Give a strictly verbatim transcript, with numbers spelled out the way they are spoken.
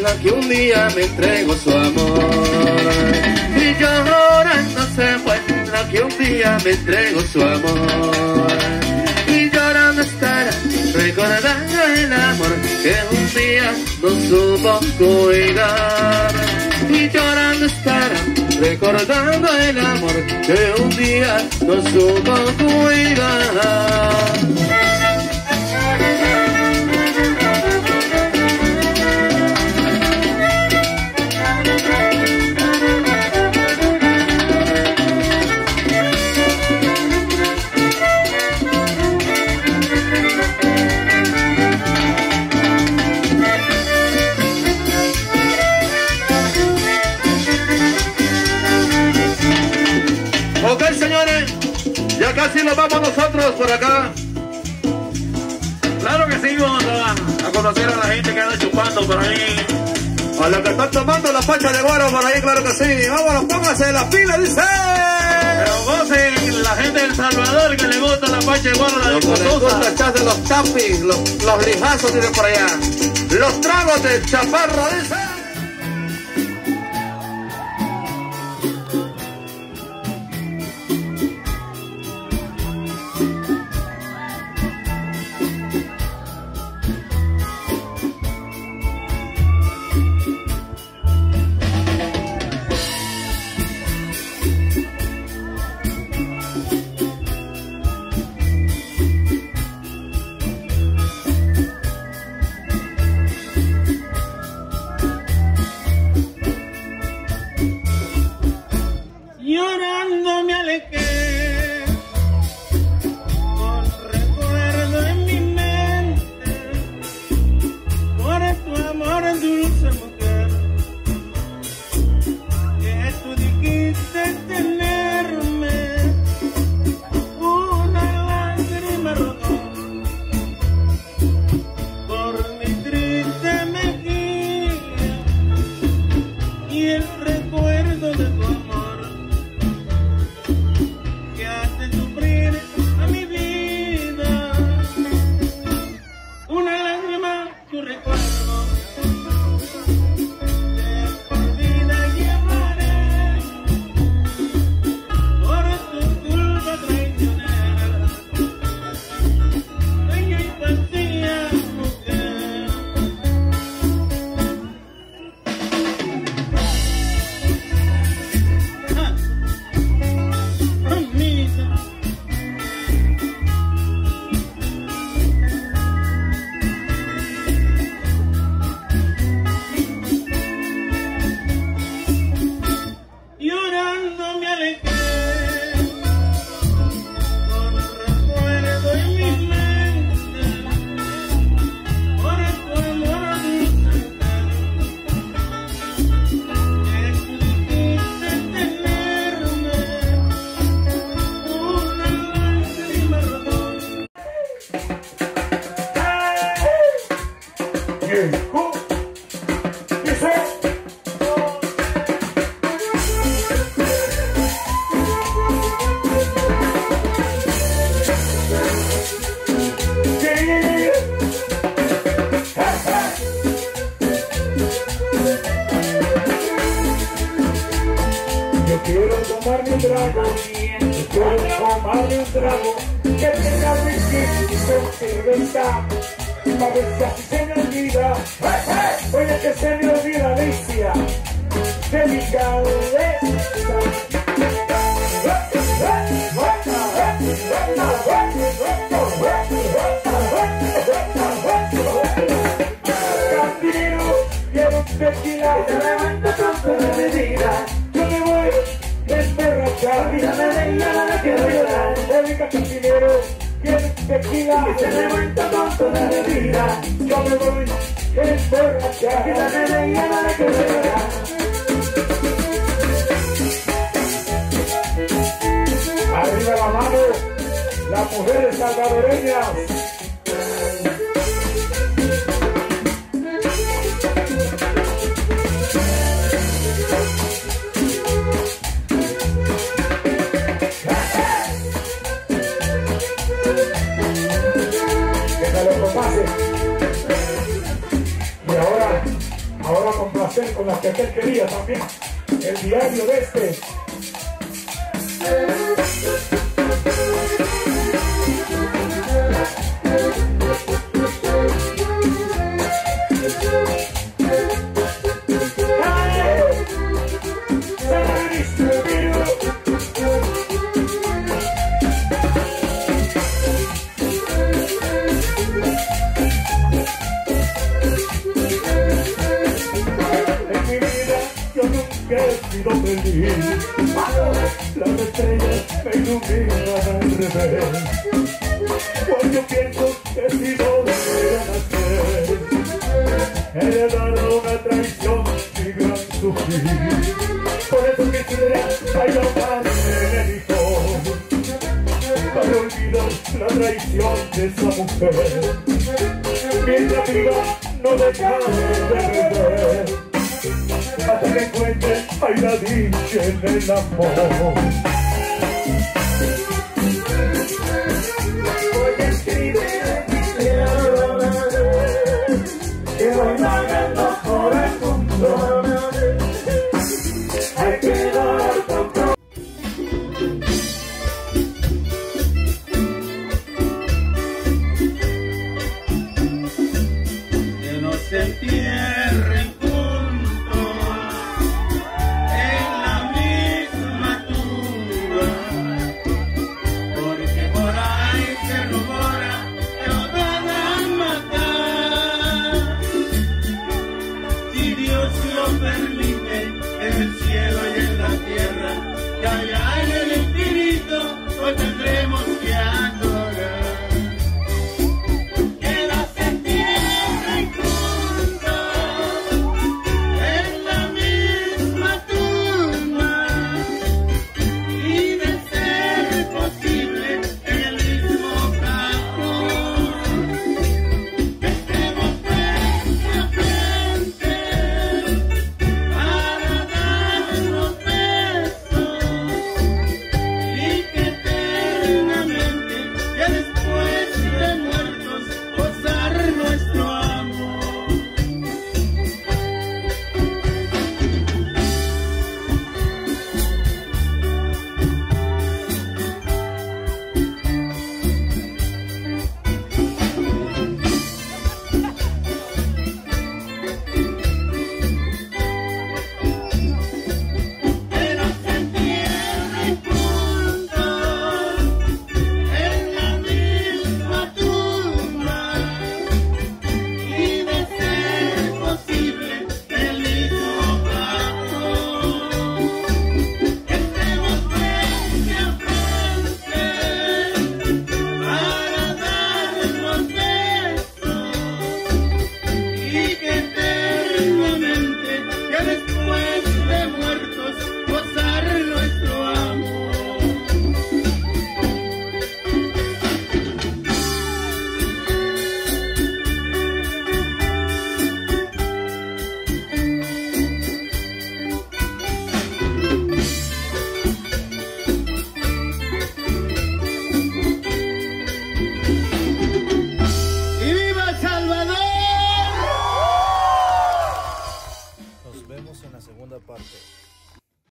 la que un día me entregó su amor. Y llorando se fue la que un día me entregó su amor. Y llorando estará recordando el amor que un día no supo cuidar. Y llorando estará recordando el amor que un día no supo cuidar. Ok, señores, ya casi nos vamos nosotros por acá. Claro que sí, vamos a, a conocer a la gente que anda chupando por ahí. A los que están tomando la pacha de guaro por ahí, claro que sí. Vámonos, pónganse las pilas, dice. Pero gocen la gente del Salvador que le gusta la pacha de guaro, la Los que les discotosa. gusta echarse los tapis, los, los lijazos, dicen por allá. Los tragos de chaparro, dice. Llorando me alejé, con recuerdo en mi mente, por tu amor dulce mujer, que tú dijiste tenerme, una lágrima rodó por mi triste mejilla y el recuerdo de tu amor que hace sufrir a mi vida. Una lágrima, tu recuerdo, de por vida llevaré, por tu culpa traicionera, sueño y fantasía, mujer. Ah, mamita. Llorando me alejé, con recuerdo en mi mente, por tu amor dulce, que tú dijiste tenerme, una lágrima rodó. Yo quiero tomarme un trago, yo quiero tomarme un trago que tenga whisky con cerveza, para ver si así se me olvida, oye que se me olvida Alicia, de mi cabeza. Cantinero, quiero un tequila, te levanto con la bebida. Yo me voy desperrachar, vida me venga, no me quiero llorar. Dedica cantinero, quiero un tequila, te levanto con la bebida. Yo me voy desperrachar, vida me venga, no me quiero llorar. Arriba la mano, las mujeres salvadoreñas. Que se lo compase. Y ahora, ahora con las que aquel quería también. El diario de este. Las estrellas me iluminan al revés. Pues yo pienso que si no debiera nacer, he dado una traición y gran sufrir. Por eso quisiera ayudarme en el hijo, para olvidar la traición de esa mujer. Mientras viva no dejaré de beber, hasta que encuentre ay la dicha en el amor. Voy a escribir que voy vagando por el mundo. Hay que dar poco. Que no se entierren permite en el cielo y en la tierra, que allá en el infinito hoy tendremos que hacer.